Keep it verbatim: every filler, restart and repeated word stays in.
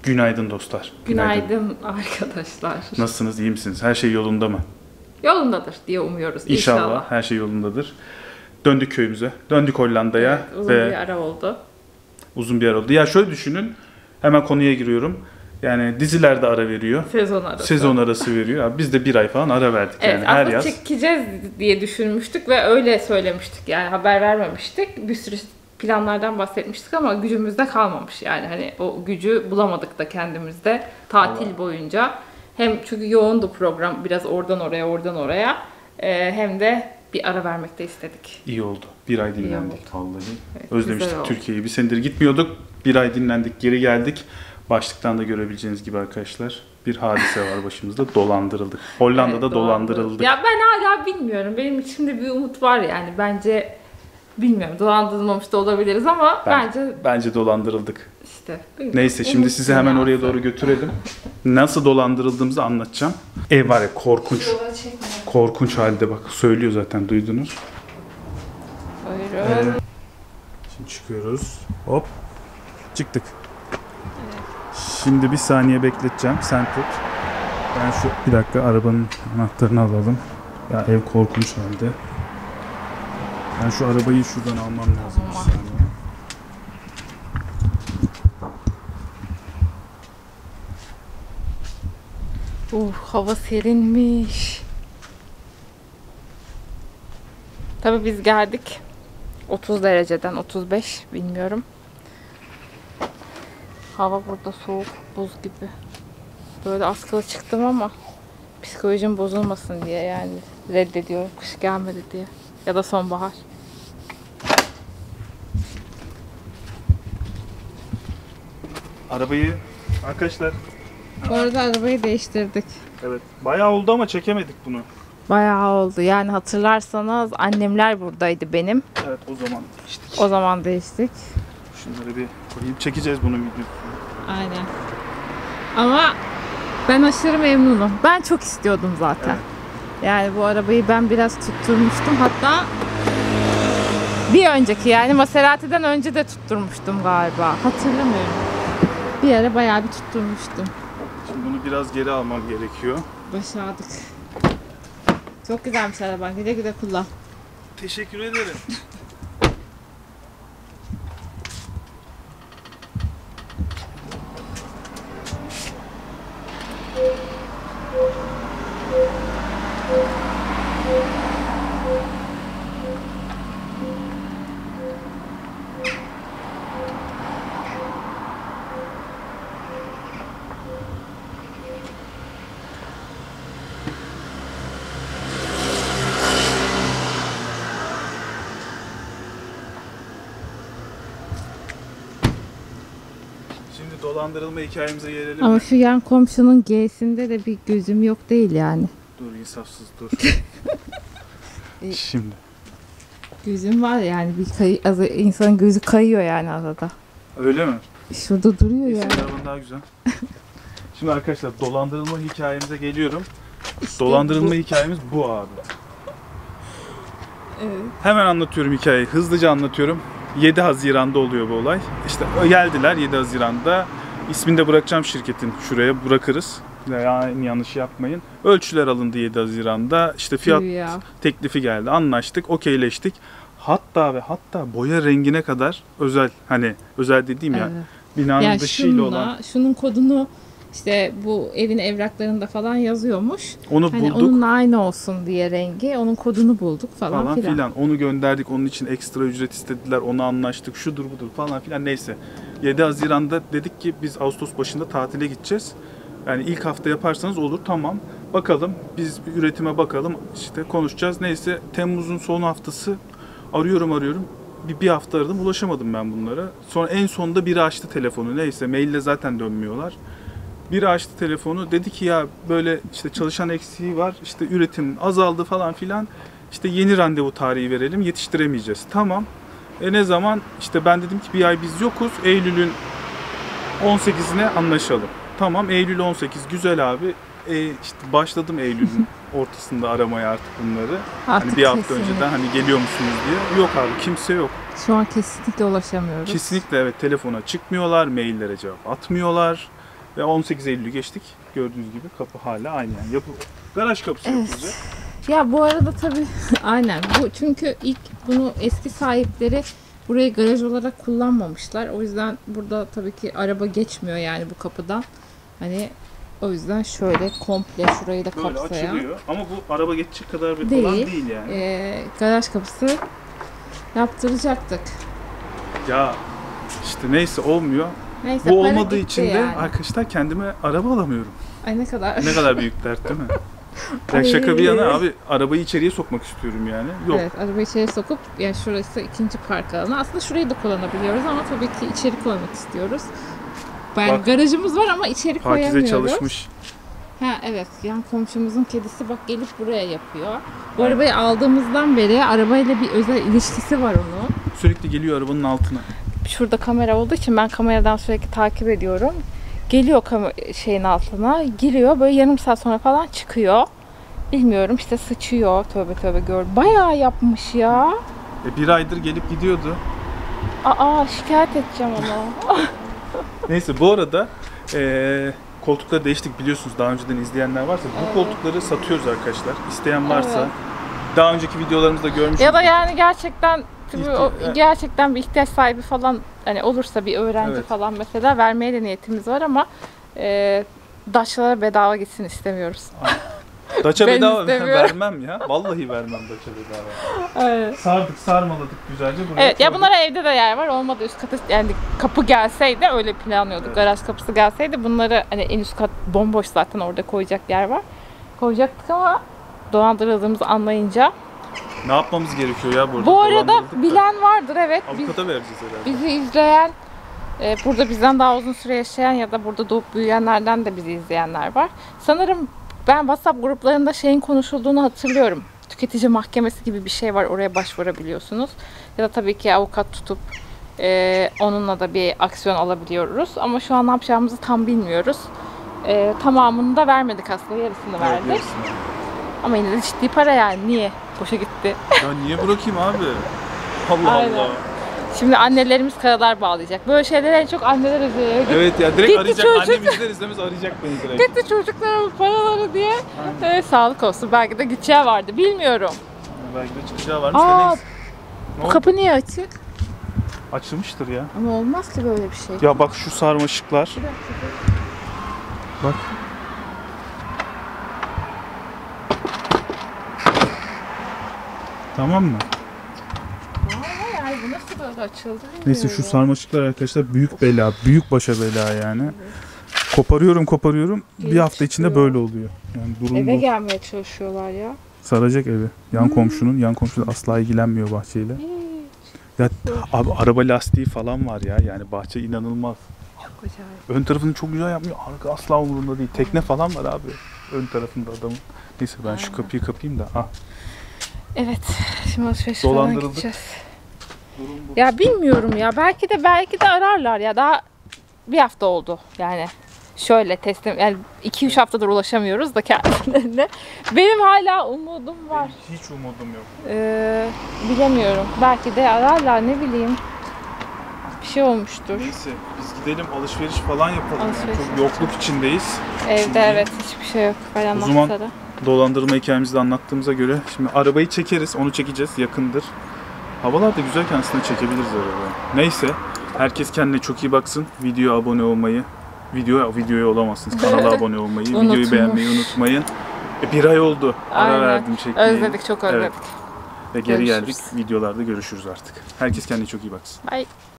Günaydın dostlar. Günaydın, Günaydın arkadaşlar. Nasılsınız, iyi misiniz? Her şey yolunda mı? Yolundadır diye umuyoruz. İnşallah, İnşallah. her şey yolundadır. Döndük köyümüze, döndük Hollanda'ya. Evet, uzun ve bir ara oldu. Uzun bir ara oldu. Ya şöyle düşünün, hemen konuya giriyorum. Yani diziler de ara veriyor. Sezon arası. Sezon arası veriyor. Ya biz de bir ay falan ara verdik. Evet, yani her aslında yaz. çekeceğiz diye düşünmüştük ve öyle söylemiştik. Yani haber vermemiştik. Bir sürü planlardan bahsetmiştik ama gücümüzde kalmamış. Yani hani o gücü bulamadık da kendimizde tatil Allah. boyunca. Hem çünkü yoğundu program, biraz oradan oraya oradan oraya. Ee, hem de bir ara vermek de istedik. İyi oldu. Bir ay dinlendik vallahi. Evet, özlemiştik Türkiye'yi. Bir senedir gitmiyorduk. Bir ay dinlendik, geri geldik. Başlıktan da görebileceğiniz gibi arkadaşlar bir hadise var başımızda. Dolandırıldık. Hollanda'da evet, dolandırıldık. Ya ben hala bilmiyorum. Benim içimde bir umut var yani. Bence bilmiyorum. Dolandırılmamış da olabiliriz ama ben, bence bence dolandırıldık. İşte. Neyse şimdi umut sizi hemen oraya doğru götürelim. Nasıl dolandırıldığımızı anlatacağım. Ev var ya korkunç. Korkunç halde bak söylüyor zaten duydunuz. Buyurun. Ee, şimdi çıkıyoruz. Hop. Çıktık. Şimdi bir saniye bekleteceğim. Sen tut. Ben şu bir dakika arabanın anahtarını alalım. Ya ev korkunç halde. Ben şu arabayı şuradan almam lazım bir saniye. Uh, hava serinmiş. Tabii biz geldik. otuz dereceden otuz beş bilmiyorum. Hava burada soğuk, buz gibi. Böyle askılı çıktım ama psikolojim bozulmasın diye yani reddediyorum. Kış gelmedi diye. Ya da sonbahar. Arabayı arkadaşlar. Bu arada arabayı değiştirdik. Evet. Bayağı oldu ama çekemedik bunu. Bayağı oldu. Yani hatırlarsanız annemler buradaydı benim. Evet o zaman değiştik. O zaman değiştik. Şunları bir koyup çekeceğiz bunun videosunu. Aynen. Ama ben aşırı memnunum. Ben çok istiyordum zaten. Evet. Yani bu arabayı ben biraz tutturmuştum. Hatta bir önceki yani Maserati'den önce de tutturmuştum galiba. Hatırlamıyorum. Bir ara bayağı bir tutturmuştum. Şimdi bunu biraz geri almam gerekiyor. Başardık. Çok güzelmiş araban. Güle güle kullan. Teşekkür ederim. Şimdi dolandırılma hikayemize gelelim. Ama şu yan komşunun G'sinde de bir gözüm yok değil yani. Dur insafsız dur. Şimdi. Gözüm var yani bir kay insanın gözü kayıyor yani arada. Öyle mi? Şurada duruyor yani. Senin daha güzel. Şimdi arkadaşlar dolandırılma hikayemize geliyorum. İşte dolandırılma bu. hikayemiz bu abi. Evet. Hemen anlatıyorum hikayeyi. Hızlıca anlatıyorum. yedi Haziran'da oluyor bu olay. İşte geldiler yedi Haziran'da. İsmini de bırakacağım şirketin. Şuraya bırakırız. Yani yanlış yapmayın. Ölçüler alındı yedi Haziran'da. İşte fiyat ya. teklifi geldi. Anlaştık. Okeyleştik. Hatta ve hatta boya rengine kadar özel. Hani özel dediğim evet. ya. Binanın yani dışıyla şununla, olan. Şunun kodunu işte bu evin evraklarında falan yazıyormuş. Onu hani bulduk. Onunla aynı olsun diye rengi. Onun kodunu bulduk falan, falan filan. filan. Onu gönderdik. Onun için ekstra ücret istediler. Onu anlaştık. Şudur budur falan filan. Neyse. yedi Haziran'da dedik ki biz Ağustos başında tatile gideceğiz. Yani ilk hafta yaparsanız olur tamam. Bakalım biz üretime bakalım. İşte konuşacağız. Neyse Temmuz'un son haftası arıyorum arıyorum. Bir, bir hafta aradım. Ulaşamadım ben bunlara. Sonra en sonunda biri açtı telefonu. Neyse maille zaten dönmüyorlar. Biri açtı telefonu, dedi ki ya böyle işte çalışan eksiği var, işte üretim azaldı falan filan, işte yeni randevu tarihi verelim, yetiştiremeyeceğiz. Tamam, e ne zaman? İşte ben dedim ki bir ay biz yokuz, Eylül'ün on sekizine anlaşalım. Tamam, Eylül on sekiz, güzel abi. E işte başladım Eylül'ün ortasında aramaya artık bunları. Artık hani bir hafta kesinlikle. önceden hani geliyor musunuz diye. Yok abi, kimse yok. Şu an kesinlikle ulaşamıyoruz. Kesinlikle evet, telefona çıkmıyorlar, maillere cevap atmıyorlar. Ve on sekiz Eylül'ü geçtik. Gördüğünüz gibi kapı hala aynı yani. Yapı, garaj kapısı Evet. yapılacak. Ya bu arada tabii aynen bu çünkü ilk bunu eski sahipleri burayı garaj olarak kullanmamışlar. O yüzden burada tabii ki araba geçmiyor yani bu kapıdan. Hani o yüzden şöyle komple şurayı da Böyle kapsayan açılıyor. Ama bu araba geçecek kadar bir Değil. falan değil yani. e, garaj kapısı yaptıracaktık. Ya işte neyse olmuyor. Neyse, Bu para olmadığı gitti için de yani. arkadaşlar kendime araba alamıyorum. Ay ne kadar. Ne kadar büyük dert değil mi? Ya Ay. şaka bir yana abi arabayı içeriye sokmak istiyorum yani. Yok. Evet, arabayı içeri sokup yani şurası ikinci park alanı. Aslında şurayı da kullanabiliyoruz ama tabii ki içeri koymak istiyoruz. Yani Bak. garajımız var ama içeri Pakize koyamıyoruz. çalışmış. Ha evet, yan komşumuzun kedisi bak gelip buraya yapıyor. Bu arabayı aldığımızdan beri arabayla bir özel ilişkisi var onun. Sürekli geliyor arabanın altına. Şurada kamera olduğu için ben kameradan sürekli takip ediyorum. Geliyor kam- şeyin altına, giriyor böyle yarım saat sonra falan çıkıyor. Bilmiyorum işte sıçıyor. Tövbe tövbe gör. Bayağı yapmış ya. E, bir aydır gelip gidiyordu. Aa şikayet edeceğim onu. Neyse bu arada e, koltukları değiştik biliyorsunuz daha önceden izleyenler varsa. Bu Evet. koltukları satıyoruz arkadaşlar. İsteyen varsa. Evet. Daha önceki videolarımızda görmüşsünüz. Ya da yani gerçekten tabii İhti- o- evet. gerçekten bir ihtiyaç sahibi falan hani olursa bir öğrenci Evet. falan mesela vermeye de niyetimiz var ama e, Daçlara bedava gitsin istemiyoruz. Daça Ben bedava istemiyorum. vermem ya. Vallahi vermem Daça bedava. Evet. Sardık sarmaladık güzelce buraya Evet ya koyduk. bunlara evde de yer var. Olmadı üst kata yani kapı gelseydi öyle planlıyorduk. Evet. Garaj kapısı gelseydi bunları hani en üst kat bomboş zaten orada koyacak yer var. Koyacaktık ama dolandırıldığımızı anlayınca. Ne yapmamız gerekiyor ya burada? Bu arada Dolandırıldık da. bilen vardır evet. Biz, Avukata vereceğiz herhalde. bizi izleyen, e, burada bizden daha uzun süre yaşayan ya da burada doğup büyüyenlerden de bizi izleyenler var. Sanırım ben WhatsApp gruplarında şeyin konuşulduğunu hatırlıyorum. Tüketici mahkemesi gibi bir şey var. Oraya başvurabiliyorsunuz. Ya da tabii ki avukat tutup e, onunla da bir aksiyon alabiliyoruz. Ama şu an ne yapacağımızı tam bilmiyoruz. E, tamamını da vermedik aslında. Yarısını Evet, verdik. yarısını. Ama yine de ciddi para yani. Niye? Boşa gitti. Ya niye bırakayım abi? Allah Aynen. Allah. Şimdi annelerimiz karalar bağlayacak. Böyle şeylere en çok anneler üzülüyor. Evet ya direkt Gitti arayacak. çocuk. Annem izler izlemez arayacak beni direkt. Gitti çocuklara paraları diye. Evet, sağlık olsun. Belki de gideceği vardı. Bilmiyorum. Belki de çıkacağı varmış da Aa, neyse. Ne bu oldu? kapı niye açık? Açılmıştır ya. Ama olmaz ki böyle bir şey. Ya bak şu sarmaşıklar. Bir dakika. Bak. Tamam mı? Aa, yani bu nasıl böyle açıldı Neyse şu bilmiyorum. sarmaşıklar arkadaşlar büyük bela. Büyük başa bela yani. Koparıyorum koparıyorum. Bir Gelip hafta içinde çıkıyor. böyle oluyor. Yani durum Eve bu. gelmeye çalışıyorlar ya. Saracak evi. Yan Hmm. komşunun. Yan komşu da asla ilgilenmiyor bahçeyle. Ya abi araba lastiği falan var ya. Yani bahçe inanılmaz. Çok acayip. Ön tarafını çok güzel yapmıyor. Arka asla umurunda değil. Tekne falan var abi. Ön tarafında adamın. Neyse ben şu Aynen. kapıyı kapayım da. Ah. Evet. Şimdi alışveriş falan Dolandırıldık. gideceğiz. Durum bu. Ya bilmiyorum ya. Belki de belki de ararlar ya. Daha bir hafta oldu yani. Şöyle teslim yani iki üç haftadır ulaşamıyoruz da kendilerine. Benim hala umudum var. Benim hiç umudum yok. Ee, bilemiyorum. Belki de ararlar ne bileyim. Bir şey olmuştur. Neyse biz gidelim alışveriş falan yapalım. Yani Alışveriş çok yokluk içindeyiz. Evde Şimdi- evet hiçbir şey yok. Falan O zaman- anahtarı. Dolandırma hikayemizi de anlattığımıza göre şimdi arabayı çekeriz. Onu çekeceğiz. Yakındır. Havalar da güzelken aslında çekebiliriz arabayı. Neyse. Herkes kendine çok iyi baksın. Videoya abone olmayı, videoya videoya olamazsınız. Kanala abone olmayı, videoyu Unutmuş. beğenmeyi unutmayın. E, bir ay oldu. Ara Aynen. verdim çekmeyi. Özledik çok özledik. Ve geri Görüşürüz. geldik. Videolarda görüşürüz artık. Herkes kendine çok iyi baksın. Bye.